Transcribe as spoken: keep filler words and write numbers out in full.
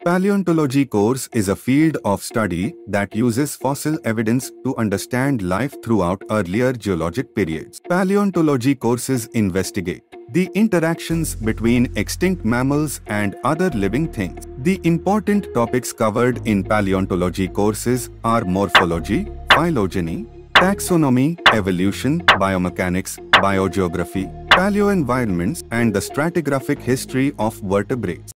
Paleontology course is a field of study that uses fossil evidence to understand life throughout earlier geologic periods. Paleontology courses investigate the interactions between extinct mammals and other living things. The important topics covered in paleontology courses are morphology, phylogeny, taxonomy, evolution, biomechanics, biogeography, paleoenvironments, and the stratigraphic history of vertebrates.